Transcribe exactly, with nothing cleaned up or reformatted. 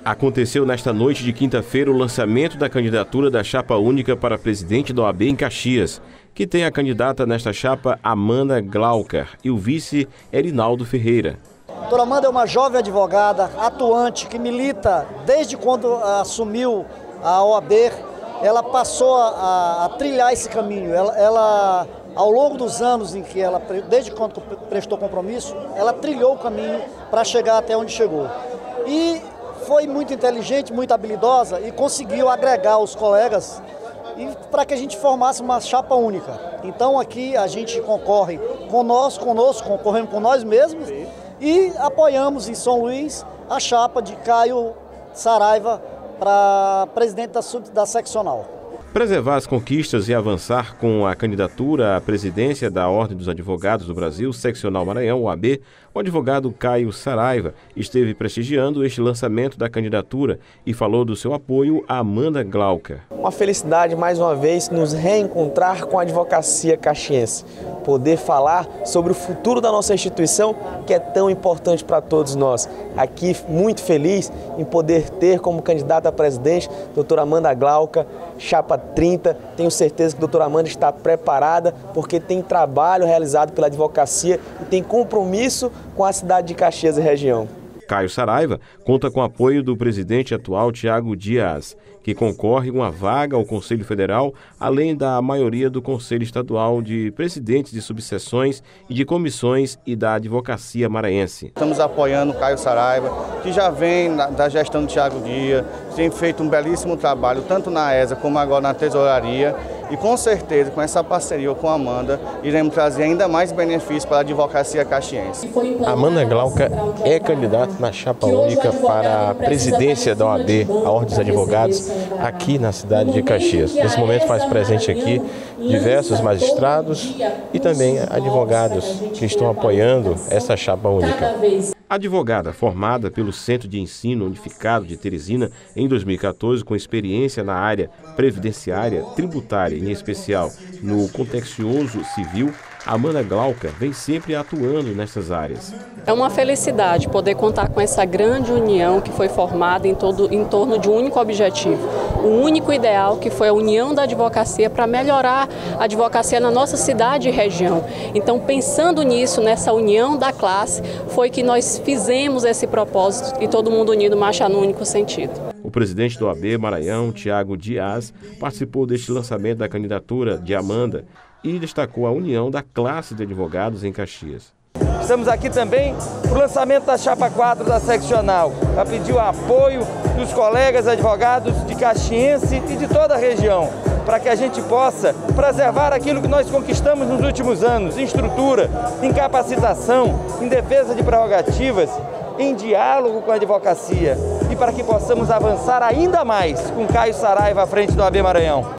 Aconteceu nesta noite de quinta-feira o lançamento da candidatura da chapa única para presidente da O A B em Caxias, que tem a candidata nesta chapa Amanda Glaucar e o vice Erinaldo Ferreira. Doutora Amanda é uma jovem advogada, atuante, que milita desde quando assumiu a O A B. Ela passou a, a trilhar esse caminho. Ela, ela, ao longo dos anos em que ela, desde quando prestou compromisso, ela trilhou o caminho para chegar até onde chegou. E foi muito inteligente, muito habilidosa e conseguiu agregar os colegas para que a gente formasse uma chapa única. Então aqui a gente concorre conosco, conosco concorrendo com nós mesmos e apoiamos em São Luís a chapa de Caio Saraiva para presidente da, sub, da seccional. Preservar as conquistas e avançar com a candidatura à presidência da Ordem dos Advogados do Brasil, Seccional Maranhão, O A B, o advogado Caio Saraiva esteve prestigiando este lançamento da candidatura e falou do seu apoio a Amanda Glaucar. Uma felicidade, mais uma vez, nos reencontrar com a advocacia caxiense. Poder falar sobre o futuro da nossa instituição, que é tão importante para todos nós. Aqui, muito feliz em poder ter como candidata a presidente doutora Amanda Glaucar, chapa trinta. Tenho certeza que a doutora Amanda está preparada, porque tem trabalho realizado pela advocacia e tem compromisso com a cidade de Caxias e região. Caio Saraiva conta com o apoio do presidente atual Tiago Dias, que concorre com a vaga ao Conselho Federal, além da maioria do Conselho Estadual de Presidentes de Subseções e de Comissões e da Advocacia Maranhense. Estamos apoiando o Caio Saraiva, que já vem da gestão do Tiago Dias, tem feito um belíssimo trabalho, tanto na E S A como agora na Tesouraria. E com certeza, com essa parceria com a Amanda, iremos trazer ainda mais benefícios para a advocacia caxiense. Amanda Glaucar é candidata na chapa única para a presidência da O A B, a Ordem dos Advogados, aqui na cidade de Caxias. Nesse momento faz presente aqui diversos magistrados e também advogados que estão apoiando essa chapa única. Advogada formada pelo Centro de Ensino Unificado de Teresina em dois mil e quatorze, com experiência na área previdenciária, tributária e, em especial, no contencioso civil, Amanda Glaucar vem sempre atuando nessas áreas. É uma felicidade poder contar com essa grande união que foi formada em, todo, em torno de um único objetivo, um único ideal, que foi a união da advocacia para melhorar a advocacia na nossa cidade e região. Então, pensando nisso, nessa união da classe, foi que nós fizemos esse propósito e todo mundo unido marcha no único sentido. O presidente do O A B Maranhão, Tiago Dias, participou deste lançamento da candidatura de Amanda e destacou a união da classe de advogados em Caxias. Estamos aqui também para o lançamento da chapa quatro da seccional, para pedir o apoio dos colegas advogados de Caxiense e de toda a região, para que a gente possa preservar aquilo que nós conquistamos nos últimos anos, em estrutura, em capacitação, em defesa de prerrogativas, em diálogo com a advocacia e para que possamos avançar ainda mais com Caio Saraiva à frente do O A B Maranhão.